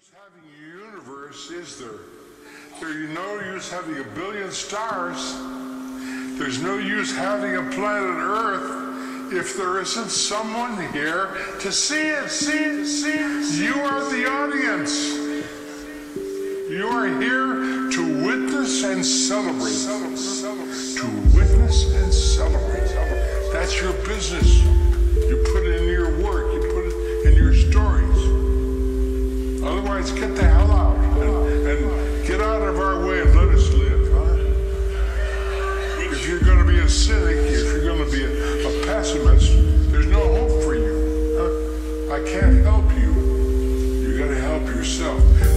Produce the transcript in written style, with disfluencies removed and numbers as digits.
use having a universe, is there? There's no use having a billion stars. There's no use having a planet Earth if there isn't someone here to see it, see it, see it. You are the audience. You are here to witness and celebrate. To witness and celebrate. That's your business. You put it in your work. You put it in your stories. Otherwise, get the hell out and get out of our way and let us live. Huh? If you're going to be a cynic, if you're going to be a pessimist, there's no hope for you. Huh? I can't help you. You got to help yourself.